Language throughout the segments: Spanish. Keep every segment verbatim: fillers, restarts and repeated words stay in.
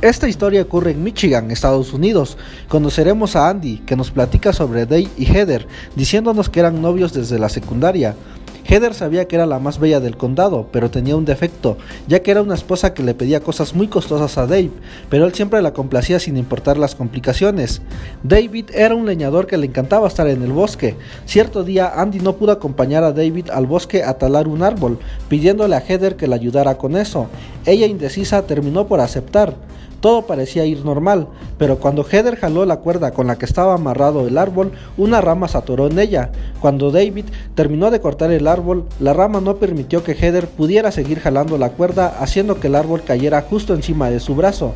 Esta historia ocurre en Michigan, Estados Unidos. Conoceremos a Andy, que nos platica sobre Dave y Heather, diciéndonos que eran novios desde la secundaria. Heather sabía que era la más bella del condado, pero tenía un defecto, ya que era una esposa que le pedía cosas muy costosas a Dave, pero él siempre la complacía sin importar las complicaciones. David era un leñador que le encantaba estar en el bosque. Cierto día Andy no pudo acompañar a David al bosque a talar un árbol, pidiéndole a Heather que le ayudara con eso. Ella, indecisa, terminó por aceptar. Todo parecía ir normal, pero cuando Heather jaló la cuerda con la que estaba amarrado el árbol, una rama se atoró en ella. Cuando David terminó de cortar el árbol, la rama no permitió que Heather pudiera seguir jalando la cuerda, haciendo que el árbol cayera justo encima de su brazo.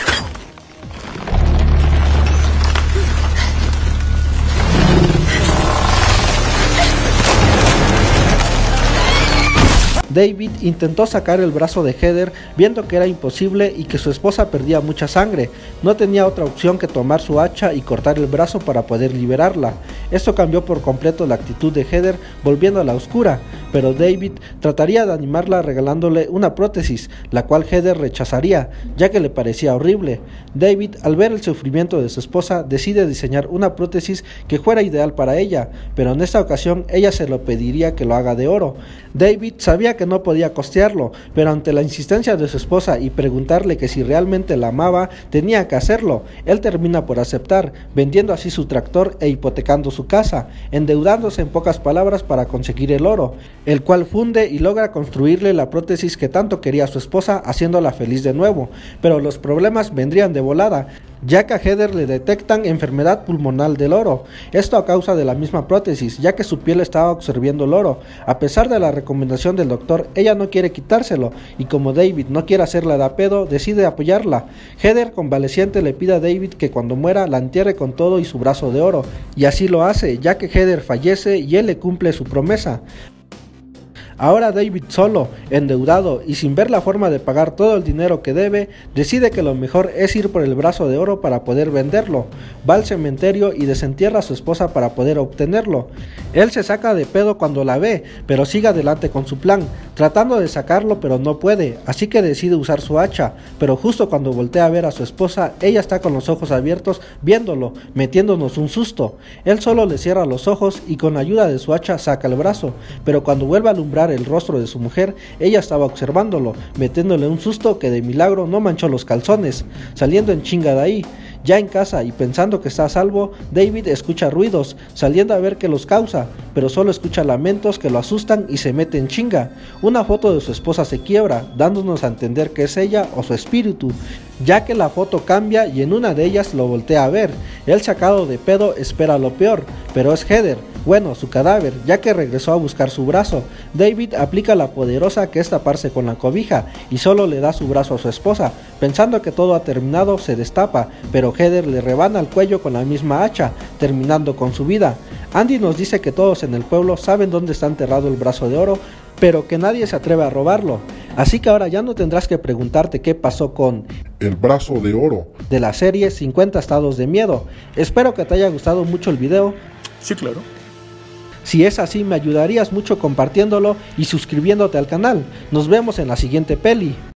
David intentó sacar el brazo de Heather, viendo que era imposible y que su esposa perdía mucha sangre. No tenía otra opción que tomar su hacha y cortar el brazo para poder liberarla. Esto cambió por completo la actitud de Heather, volviéndola oscura, pero David trataría de animarla regalándole una prótesis, la cual Heather rechazaría, ya que le parecía horrible. David, al ver el sufrimiento de su esposa, decide diseñar una prótesis que fuera ideal para ella, pero en esta ocasión ella se lo pediría que lo haga de oro. David sabía que no podía costearlo, pero ante la insistencia de su esposa y preguntarle que si realmente la amaba, tenía que hacerlo. Él termina por aceptar, vendiendo así su tractor e hipotecando su casa, endeudándose en pocas palabras para conseguir el oro, el cual funde y logra construirle la prótesis que tanto quería su esposa, haciéndola feliz de nuevo. Pero los problemas vendrían de volada, ya que a Heather le detectan enfermedad pulmonar del oro, esto a causa de la misma prótesis, ya que su piel estaba absorbiendo el oro. A pesar de la recomendación del doctor, ella no quiere quitárselo, y como David no quiere hacerla de pedo, decide apoyarla. Heather, convaleciente, le pide a David que cuando muera la entierre con todo y su brazo de oro, y así lo hace, ya que Heather fallece y él le cumple su promesa. Ahora David, solo, endeudado y sin ver la forma de pagar todo el dinero que debe, decide que lo mejor es ir por el brazo de oro para poder venderlo. Va al cementerio y desentierra a su esposa para poder obtenerlo. Él se saca de pedo cuando la ve, pero sigue adelante con su plan, tratando de sacarlo pero no puede, así que decide usar su hacha, pero justo cuando voltea a ver a su esposa, ella está con los ojos abiertos viéndolo, metiéndonos un susto. Él solo le cierra los ojos y con ayuda de su hacha saca el brazo, pero cuando vuelve a alumbrar el rostro de su mujer, ella estaba observándolo, metiéndole un susto que de milagro no manchó los calzones. Saliendo en chinga de ahí, ya en casa y pensando que está a salvo, David escucha ruidos, saliendo a ver qué los causa, pero solo escucha lamentos que lo asustan y se mete en chinga. Una foto de su esposa se quiebra, dándonos a entender que es ella o su espíritu, ya que la foto cambia y en una de ellas lo voltea a ver. Él, sacado de pedo, espera lo peor, pero es Heather, bueno, su cadáver, ya que regresó a buscar su brazo. David aplica la poderosa que es taparse con la cobija y solo le da su brazo a su esposa. Pensando que todo ha terminado, se destapa, pero Heather le rebana el cuello con la misma hacha, terminando con su vida. Andy nos dice que todos en el pueblo saben dónde está enterrado el brazo de oro, pero que nadie se atreve a robarlo. Así que ahora ya no tendrás que preguntarte qué pasó con el brazo de oro de la serie cincuenta estados de miedo. Espero que te haya gustado mucho el video. Sí, claro. Si es así, me ayudarías mucho compartiéndolo y suscribiéndote al canal. Nos vemos en la siguiente peli.